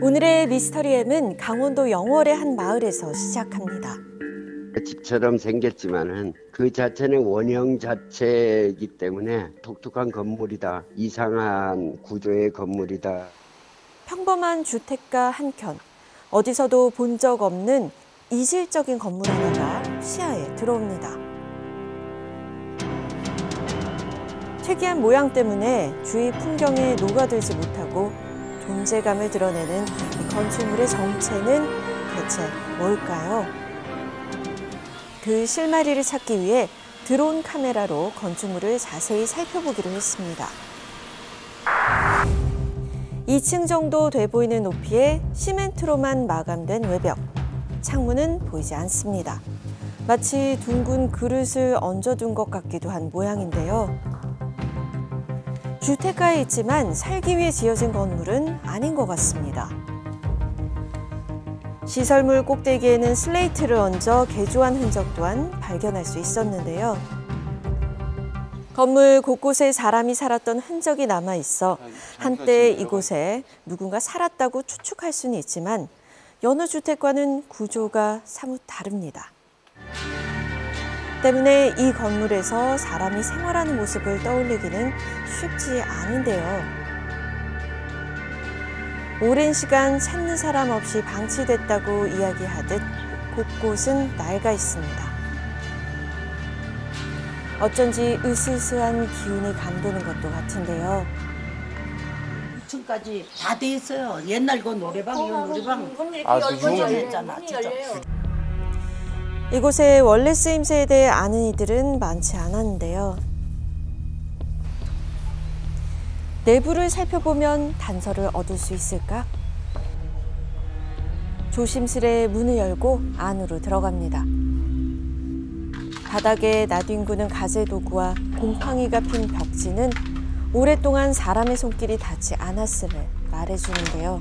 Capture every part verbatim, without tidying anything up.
오늘의 미스터리엠은 강원도 영월의 한 마을에서 시작합니다. 집처럼 생겼지만은 그 자체는 원형 자체이기 때문에 독특한 건물이다. 이상한 구조의 건물이다. 평범한 주택가 한 켠, 어디서도 본 적 없는 이질적인 건물 하나가 시야에 들어옵니다. 특이한 모양 때문에 주위 풍경에 녹아들지 못하고 존재감을 드러내는 이 건축물의 정체는 대체 뭘까요? 그 실마리를 찾기 위해 드론 카메라로 건축물을 자세히 살펴보기로 했습니다. 이 층 정도 돼 보이는 높이에 시멘트로만 마감된 외벽. 창문은 보이지 않습니다. 마치 둥근 그릇을 얹어둔 것 같기도 한 모양인데요. 주택가에 있지만 살기 위해 지어진 건물은 아닌 것 같습니다. 시설물 꼭대기에는 슬레이트를 얹어 개조한 흔적 또한 발견할 수 있었는데요. 건물 곳곳에 사람이 살았던 흔적이 남아있어 한때 이곳에 누군가 살았다고 추측할 수는 있지만 여느 주택과는 구조가 사뭇 다릅니다. 때문에 이 건물에서 사람이 생활하는 모습을 떠올리기는 쉽지 않은데요. 오랜 시간 찾는 사람 없이 방치됐다고 이야기하듯 곳곳은 낡아 있습니다. 어쩐지 으스스한 기운이 감도는 것도 같은데요. 이 층까지 다 돼 있어요. 옛날 그 노래방이요, 노래방. 아, 했잖아, 진짜. 이곳의 원래 쓰임새에 대해 아는 이들은 많지 않았는데요. 내부를 살펴보면 단서를 얻을 수 있을까? 조심스레 문을 열고 안으로 들어갑니다. 바닥에 나뒹구는 가재 도구와 곰팡이가 핀 벽지는 오랫동안 사람의 손길이 닿지 않았음을 말해주는데요.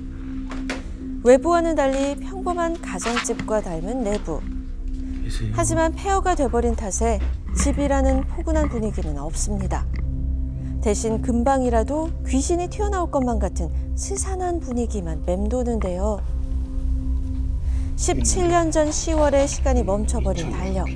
외부와는 달리 평범한 가정집과 닮은 내부. 하지만 폐허가 돼버린 탓에 집이라는 포근한 분위기는 없습니다. 대신 금방이라도 귀신이 튀어나올 것만 같은 스산한 분위기만 맴도는데요. 십칠 년 전 시월에 시간이 멈춰버린 달력.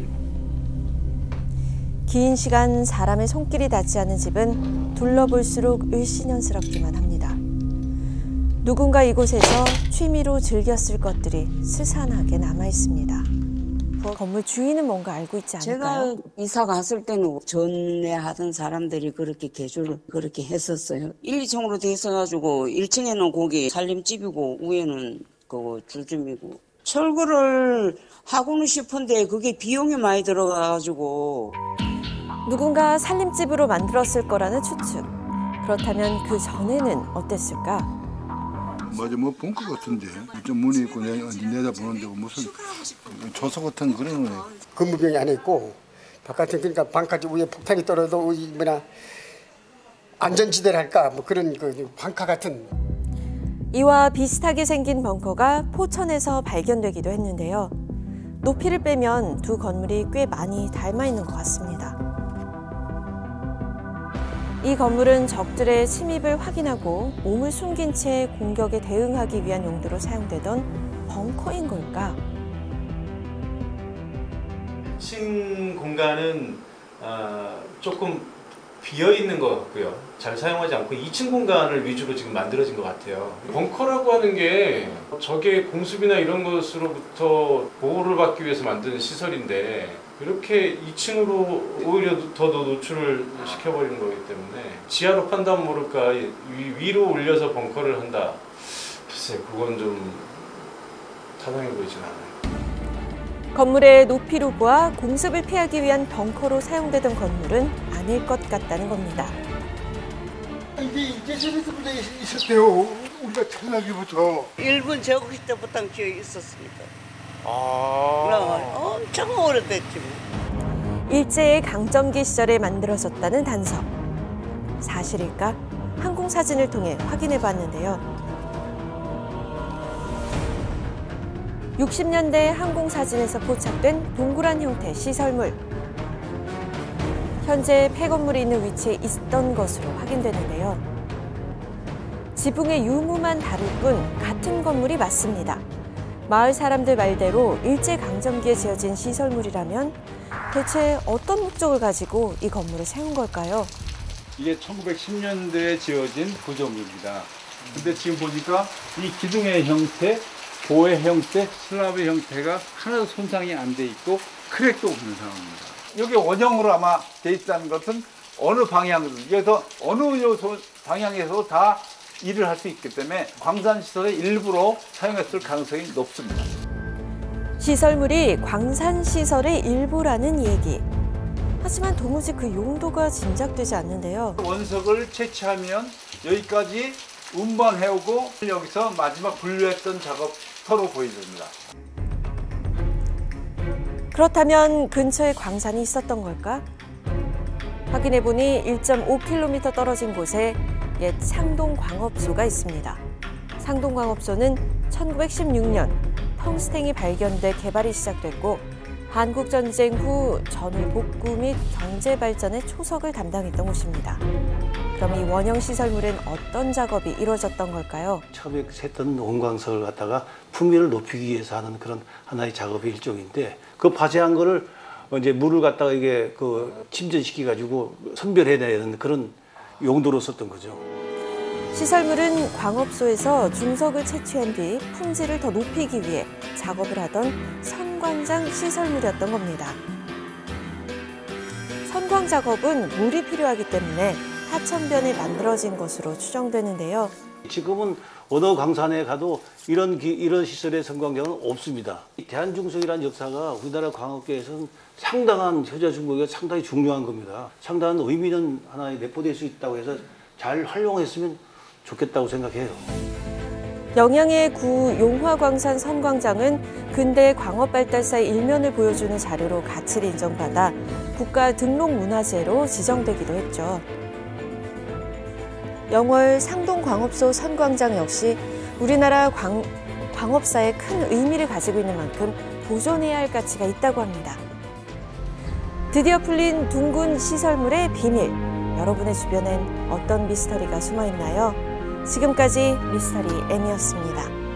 긴 시간 사람의 손길이 닿지 않은 집은 둘러볼수록 을씨년스럽기만 합니다. 누군가 이곳에서 취미로 즐겼을 것들이 스산하게 남아있습니다. 건물 주인은 뭔가 알고 있지 않을까요? 제가 이사 갔을 때는 전에 하던 사람들이 그렇게 개조를 그렇게 했었어요. 일, 이 층으로 돼 있어가지고 일 층에는 거기 살림집이고 위에는 그 줄줌이고 철거를 하고는 싶은데 그게 비용이 많이 들어가가지고 누군가 살림집으로 만들었을 거라는 추측. 그렇다면 그 전에는 어땠을까? 맞아, 뭐 벙커 같은데 좀 문이 있고 내, 내다보는데 무슨 조서 같은 그런 거예요. 건물병이 안에 있고 바깥에 그러니까 방까지 위에 폭탄이 떨어도 뭐나 안전지대랄까 뭐 그런 그 방카 같은. 이와 비슷하게 생긴 벙커가 포천에서 발견되기도 했는데요. 높이를 빼면 두 건물이 꽤 많이 닮아 있는 것 같습니다. 이 건물은 적들의 침입을 확인하고 몸을 숨긴 채 공격에 대응하기 위한 용도로 사용되던 벙커인 걸까? 일 층 공간은 어, 조금 비어있는 것 같고요. 잘 사용하지 않고 이 층 공간을 위주로 지금 만들어진 것 같아요. 벙커라고 하는 게 적의 공습이나 이런 것으로부터 보호를 받기 위해서 만드는 시설인데 이렇게 이 층으로 오히려 더 노출을 시켜버리는 거기 때문에 지하로 판단 모를까 위, 위로 올려서 벙커를 한다. 글쎄 그건 좀 타당해 보이진 않아요. 건물의 높이로 보아 공습을 피하기 위한 벙커로 사용되던 건물은 아닐 것 같다는 겁니다. 이게 이제 집에서부터 있었대요. 우리가 천하기부터. 일본 제국시 때부터 기어 있었습니다. 아. 엄청 오래됐지 뭐. 일제의 강점기 시절에 만들어졌다는 단서. 사실일까? 항공사진을 통해 확인해 봤는데요. 육십 년대 항공사진에서 포착된 동그란 형태 시설물. 현재 폐건물이 있는 위치에 있던 것으로 확인되는데요. 지붕의 유무만 다를 뿐 같은 건물이 맞습니다. 마을 사람들 말대로 일제강점기에 지어진 시설물이라면 대체 어떤 목적을 가지고 이 건물을 세운 걸까요? 이게 천구백십 년대에 지어진 구조물입니다. 근데 지금 보니까 이 기둥의 형태, 보의 형태, 슬랍의 형태가 하나도 손상이 안 돼 있고 크랙도 없는 상황입니다. 여기 원형으로 아마 돼 있다는 것은 어느 방향으로, 그래서 어느 요소 방향에서 다 일을 할 수 있기 때문에 광산시설의 일부로 사용했을 가능성이 높습니다. 시설물이 광산시설의 일부라는 얘기. 하지만 도무지 그 용도가 짐작되지 않는데요. 원석을 채취하면 여기까지 운반해오고 여기서 마지막 분류했던 작업터로 보여집니다. 그렇다면 근처에 광산이 있었던 걸까? 확인해보니 일 점 오 킬로미터 떨어진 곳에 옛 상동광업소가 있습니다. 상동광업소는 천구백십육 년 텅스텐이 발견돼 개발이 시작됐고 한국전쟁 후 전후 복구 및 경제 발전의 초석을 담당했던 곳입니다. 그럼 이 원형 시설물엔 어떤 작업이 이루어졌던 걸까요? 처음에 샜던 원광석을 갖다가 풍미를 높이기 위해서 하는 그런 하나의 작업의 일종인데 그 파쇄한 거를 이제 물을 갖다가 이게 그 침전시켜 가지고 선별해내야 되는 그런 용도로 썼던 거죠. 시설물은 광업소에서 중석을 채취한 뒤 품질을 더 높이기 위해 작업을 하던 선광장 시설물이었던 겁니다. 선광 작업은 물이 필요하기 때문에 하천변에 만들어진 것으로 추정되는데요. 지금은 어느 광산에 가도 이런 기, 이런 시설의 선광장은 없습니다. 대한중석이라는 역사가 우리나라 광업계에서는 상당한 효자 중목이 상당히 중요한 겁니다. 상당한 의미는 하나에 내포될 수 있다고 해서 잘 활용했으면 좋겠다고 생각해요. 영양의 구 용화광산 선광장은 근대 광업 발달사의 일면을 보여주는 자료로 가치를 인정받아 국가 등록 문화재로 지정되기도 했죠. 영월 상동광업소 선광장 역시 우리나라 광, 광업사에 큰 의미를 가지고 있는 만큼 보존해야 할 가치가 있다고 합니다. 드디어 풀린 둥근 시설물의 비밀. 여러분의 주변엔 어떤 미스터리가 숨어 있나요? 지금까지 미스터리 M이었습니다.